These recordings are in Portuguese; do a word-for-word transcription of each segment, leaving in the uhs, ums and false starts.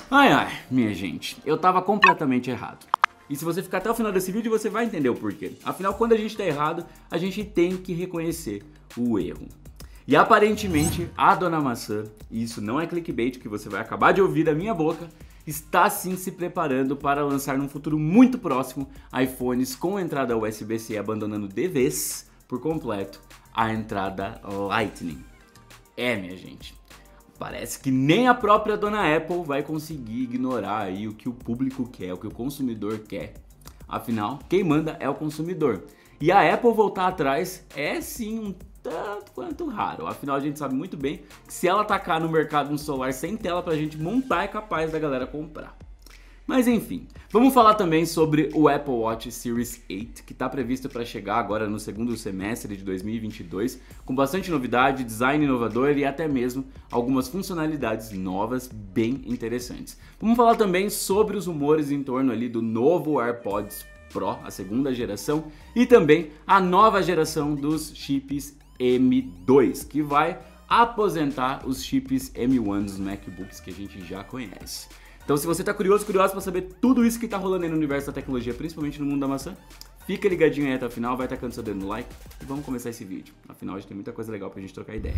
Ai ai, minha gente, eu tava completamente errado. E se você ficar até o final desse vídeo, você vai entender o porquê. Afinal, quando a gente tá errado, a gente tem que reconhecer o erro. E aparentemente, a Dona Maçã, e isso não é clickbait que você vai acabar de ouvir da minha boca, está sim se preparando para lançar num futuro muito próximo iPhones com entrada U S B C, abandonando de vez, por completo, a entrada Lightning. É, minha gente, parece que nem a própria Dona Apple vai conseguir ignorar aí o que o público quer, o que o consumidor quer. Afinal, quem manda é o consumidor. E a Apple voltar atrás é sim um tanto quanto raro. Afinal, a gente sabe muito bem que se ela atacar no mercado um celular sem tela pra gente montar, é capaz da galera comprar. Mas enfim, vamos falar também sobre o Apple Watch Series oito, que está previsto para chegar agora no segundo semestre de dois mil e vinte e dois, com bastante novidade, design inovador e até mesmo algumas funcionalidades novas bem interessantes. Vamos falar também sobre os rumores em torno ali do novo AirPods Pro, a segunda geração, e também a nova geração dos chips M dois, que vai aposentar os chips M um dos MacBooks que a gente já conhece. Então, se você está curioso, curioso para saber tudo isso que está rolando aí no universo da tecnologia, principalmente no mundo da maçã, fica ligadinho aí até o final, vai tacando seu dedo no like e vamos começar esse vídeo. Afinal, a gente tem muita coisa legal pra gente trocar ideia.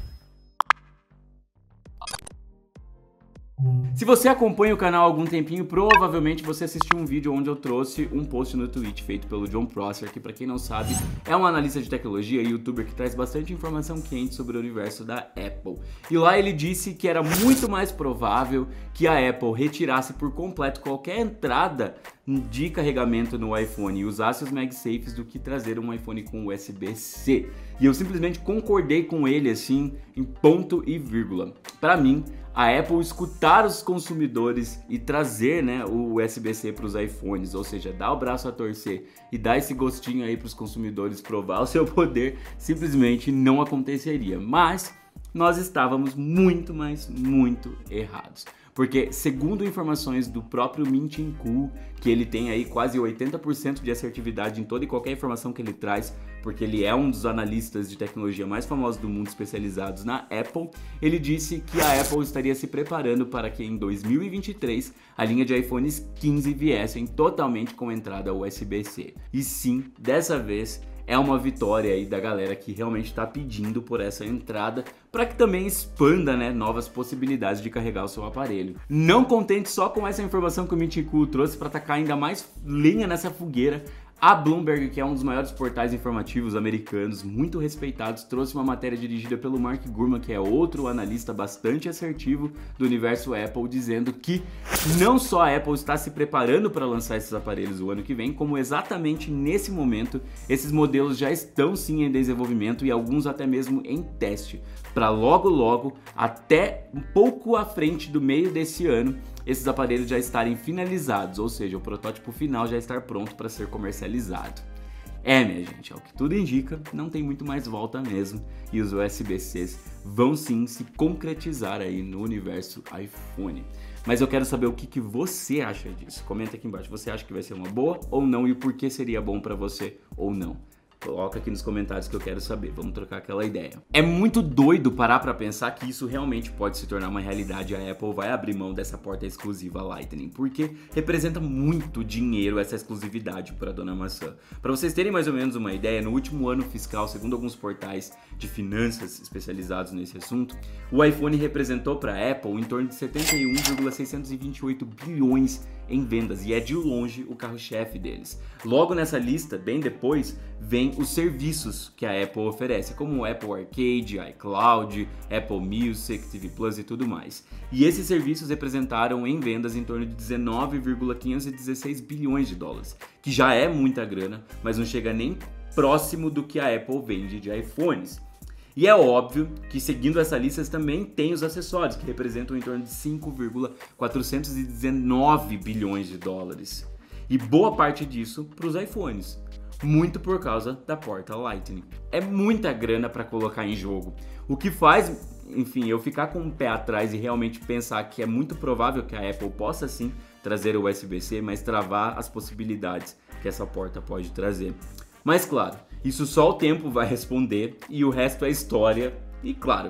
Se você acompanha o canal há algum tempinho, provavelmente você assistiu um vídeo onde eu trouxe um post no Twitch feito pelo John Prosser, que pra quem não sabe é um analista de tecnologia e youtuber que traz bastante informação quente sobre o universo da Apple. E lá ele disse que era muito mais provável que a Apple retirasse por completo qualquer entrada de carregamento no iPhone e usasse os MagSafes do que trazer um iPhone com U S B C. E eu simplesmente concordei com ele assim, em ponto e vírgula. Pra mim, a Apple escutar os consumidores e trazer, né, o U S B C para os iPhones, ou seja, dar o braço a torcer e dar esse gostinho aí para os consumidores provar o seu poder, simplesmente não aconteceria. Mas nós estávamos muito, mas muito errados. Porque, segundo informações do próprio Min Chiang Kuo, que ele tem aí quase oitenta por cento de assertividade em toda e qualquer informação que ele traz, porque ele é um dos analistas de tecnologia mais famosos do mundo especializados na Apple, ele disse que a Apple estaria se preparando para que em dois mil e vinte e três a linha de iPhones quinze viessem totalmente com entrada U S B C. E sim, dessa vez é uma vitória aí da galera que realmente está pedindo por essa entrada para que também expanda, né, novas possibilidades de carregar o seu aparelho. Não contente só com essa informação que o Min Chiang Kuo trouxe para tacar ainda mais lenha nessa fogueira, a Bloomberg, que é um dos maiores portais informativos americanos, muito respeitados, trouxe uma matéria dirigida pelo Mark Gurman, que é outro analista bastante assertivo do universo Apple, dizendo que não só a Apple está se preparando para lançar esses aparelhos o ano que vem, como exatamente nesse momento, esses modelos já estão sim em desenvolvimento e alguns até mesmo em teste, para logo logo, até um pouco à frente do meio desse ano, esses aparelhos já estarem finalizados, ou seja, o protótipo final já estar pronto para ser comercializado. É, minha gente, ao que tudo indica, não tem muito mais volta mesmo, e os U S B Cs vão sim se concretizar aí no universo iPhone. Mas eu quero saber o que, que você acha disso. Comenta aqui embaixo, você acha que vai ser uma boa ou não, e por que seria bom para você ou não? Coloca aqui nos comentários que eu quero saber, vamos trocar aquela ideia. É muito doido parar pra pensar que isso realmente pode se tornar uma realidade. A Apple vai abrir mão dessa porta exclusiva Lightning, porque representa muito dinheiro essa exclusividade para a Dona Maçã. Para vocês terem mais ou menos uma ideia, no último ano fiscal, segundo alguns portais de finanças especializados nesse assunto, o iPhone representou para a Apple em torno de setenta e um vírgula seiscentos e vinte e oito bilhões em vendas, e é de longe o carro-chefe deles. Logo nessa lista, bem depois, vem os serviços que a Apple oferece, como o Apple Arcade, iCloud, Apple Music, T V Plus e tudo mais. E esses serviços representaram em vendas em torno de dezenove vírgula quinhentos e dezesseis bilhões de dólares, que já é muita grana, mas não chega nem próximo do que a Apple vende de iPhones. E é óbvio que, seguindo essa lista, também tem os acessórios, que representam em torno de cinco vírgula quatrocentos e dezenove bilhões de dólares. E boa parte disso para os iPhones, muito por causa da porta Lightning. É muita grana para colocar em jogo, o que faz, enfim, eu ficar com o pé atrás e realmente pensar que é muito provável que a Apple possa sim trazer o U S B C, mas travar as possibilidades que essa porta pode trazer. Mas claro, isso só o tempo vai responder e o resto é história e, claro,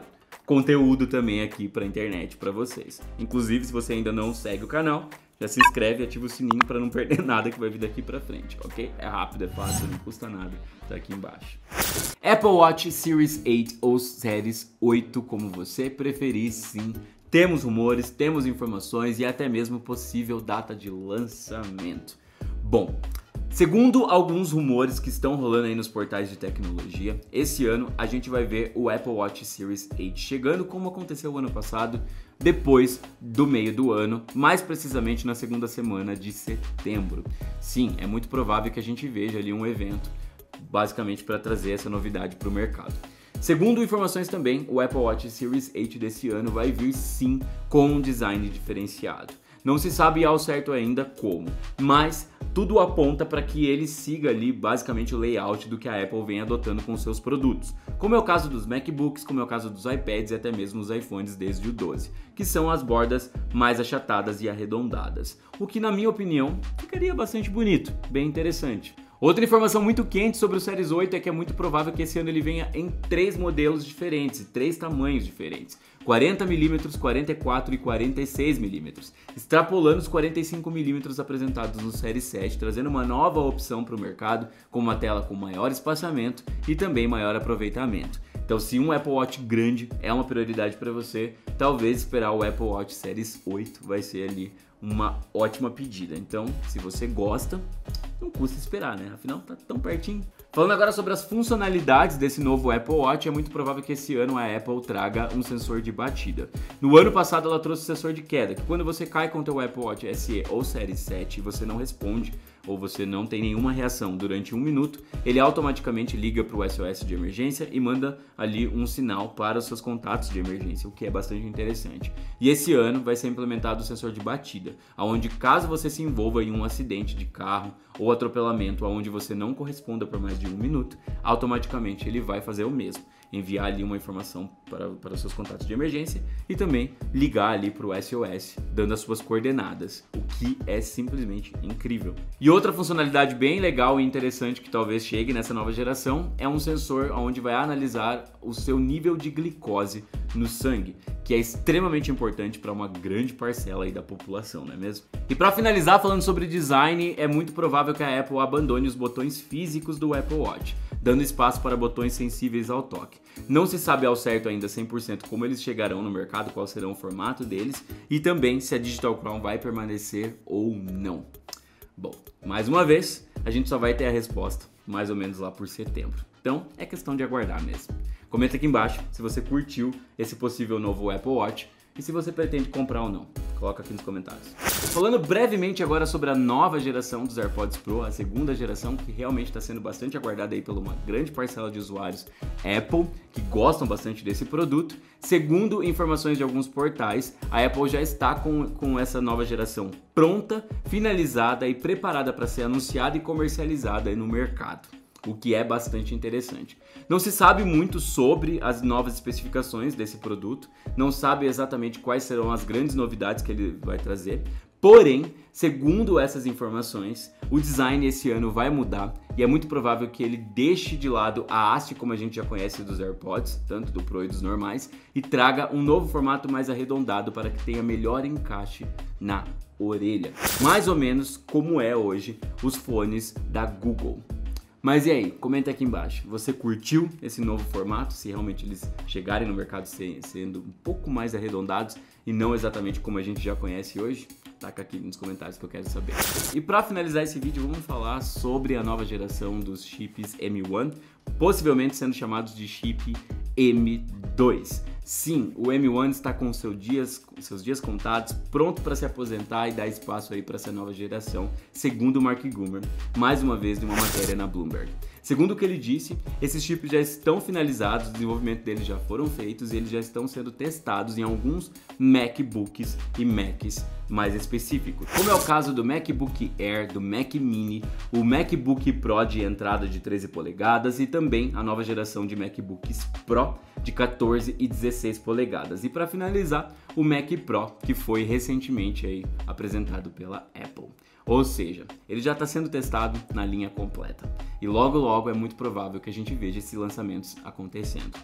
conteúdo também aqui pra internet pra vocês. Inclusive, se você ainda não segue o canal, já se inscreve e ativa o sininho pra não perder nada que vai vir daqui pra frente, ok? É rápido, é fácil, não custa nada, tá aqui embaixo. Apple Watch Series oito ou Series oito, como você preferir, sim. Temos rumores, temos informações e até mesmo possível data de lançamento. Bom, segundo alguns rumores que estão rolando aí nos portais de tecnologia, esse ano a gente vai ver o Apple Watch Series oito chegando como aconteceu o ano passado, depois do meio do ano, mais precisamente na segunda semana de setembro. Sim, é muito provável que a gente veja ali um evento, basicamente para trazer essa novidade para o mercado. Segundo informações também, o Apple Watch Series oito desse ano vai vir sim com um design diferenciado. Não se sabe ao certo ainda como, mas tudo aponta para que ele siga ali basicamente o layout do que a Apple vem adotando com seus produtos, como é o caso dos MacBooks, como é o caso dos iPads e até mesmo os iPhones desde o doze, que são as bordas mais achatadas e arredondadas, o que na minha opinião ficaria bastante bonito, bem interessante. Outra informação muito quente sobre o Series oito é que é muito provável que esse ano ele venha em três modelos diferentes, três tamanhos diferentes, quarenta milímetros, quarenta e quatro e quarenta e seis milímetros, extrapolando os quarenta e cinco milímetros apresentados no Series sete, trazendo uma nova opção para o mercado, com uma tela com maior espaçamento e também maior aproveitamento. Então, se um Apple Watch grande é uma prioridade para você, talvez esperar o Apple Watch Series oito vai ser ali uma ótima pedida. Então, se você gosta, não custa esperar, né? Afinal, tá tão pertinho. Falando agora sobre as funcionalidades desse novo Apple Watch, é muito provável que esse ano a Apple traga um sensor de batida. No ano passado ela trouxe o sensor de queda, que quando você cai com o teu Apple Watch S E ou Series sete e você não responde, ou você não tem nenhuma reação durante um minuto, ele automaticamente liga para o S O S de emergência e manda ali um sinal para os seus contatos de emergência, o que é bastante interessante. E esse ano vai ser implementado o sensor de batida, onde caso você se envolva em um acidente de carro ou atropelamento, onde você não corresponda por mais de um minuto, automaticamente ele vai fazer o mesmo. Enviar ali uma informação para, para os seus contatos de emergência e também ligar ali para o S O S, dando as suas coordenadas, o que é simplesmente incrível. E outra funcionalidade bem legal e interessante que talvez chegue nessa nova geração é um sensor onde vai analisar o seu nível de glicose no sangue, que é extremamente importante para uma grande parcela aí da população, não é mesmo? E para finalizar, falando sobre design, é muito provável que a Apple abandone os botões físicos do Apple Watch, dando espaço para botões sensíveis ao toque. Não se sabe ao certo ainda cem por cento como eles chegarão no mercado, qual será o formato deles e também se a Digital Crown vai permanecer ou não. Bom, mais uma vez, a gente só vai ter a resposta mais ou menos lá por setembro. Então, é questão de aguardar mesmo. Comenta aqui embaixo se você curtiu esse possível novo Apple Watch e se você pretende comprar ou não. Coloca aqui nos comentários. Falando brevemente agora sobre a nova geração dos AirPods Pro, a segunda geração que realmente está sendo bastante aguardada aí por uma grande parcela de usuários Apple, que gostam bastante desse produto. Segundo informações de alguns portais, a Apple já está com, com essa nova geração pronta, finalizada e preparada para ser anunciada e comercializada aí no mercado, o que é bastante interessante. Não se sabe muito sobre as novas especificações desse produto, não sabe exatamente quais serão as grandes novidades que ele vai trazer, porém, segundo essas informações, o design esse ano vai mudar e é muito provável que ele deixe de lado a haste como a gente já conhece dos AirPods, tanto do Pro e dos normais, e traga um novo formato mais arredondado para que tenha melhor encaixe na orelha, mais ou menos como é hoje os fones da Google. Mas e aí, comenta aqui embaixo, você curtiu esse novo formato? Se realmente eles chegarem no mercado sendo um pouco mais arredondados e não exatamente como a gente já conhece hoje? Taca aqui nos comentários que eu quero saber. E para finalizar esse vídeo, vamos falar sobre a nova geração dos chips M um, possivelmente sendo chamados de chip M dois. Sim, o M um está com seu dias, seus dias contados, pronto para se aposentar e dar espaço aí para essa nova geração, segundo o Mark Gurman, mais uma vez de uma matéria na Bloomberg. Segundo o que ele disse, esses chips já estão finalizados, o desenvolvimento deles já foram feitos e eles já estão sendo testados em alguns MacBooks e Macs mais específicos, como é o caso do MacBook Air, do Mac Mini, o MacBook Pro de entrada de treze polegadas e também a nova geração de MacBooks Pro de quatorze e dezesseis polegadas. E para finalizar, o Mac Pro, que foi recentemente aí apresentado pela Apple. Ou seja, ele já está sendo testado na linha completa. E logo logo é muito provável que a gente veja esses lançamentos acontecendo.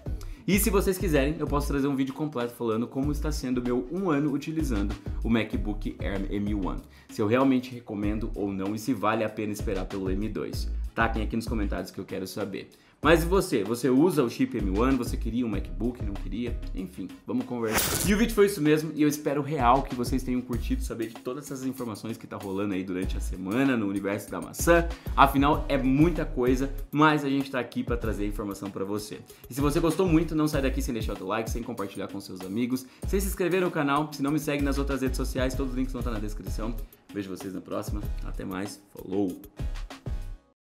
E se vocês quiserem, eu posso trazer um vídeo completo falando como está sendo o meu um ano utilizando o MacBook Air M um. Se eu realmente recomendo ou não e se vale a pena esperar pelo M dois. Taquem aqui nos comentários que eu quero saber. Mas e você? Você usa o chip M um? Você queria um MacBook? Não queria? Enfim, vamos conversar. E o vídeo foi isso mesmo, e eu espero real que vocês tenham curtido saber de todas essas informações que tá rolando aí durante a semana no universo da maçã. Afinal, é muita coisa, mas a gente tá aqui para trazer informação para você. E se você gostou muito, não sai daqui sem deixar o teu like, sem compartilhar com seus amigos, sem se inscrever no canal. Se não me segue nas outras redes sociais, todos os links vão estar na descrição. Vejo vocês na próxima. Até mais. Falou!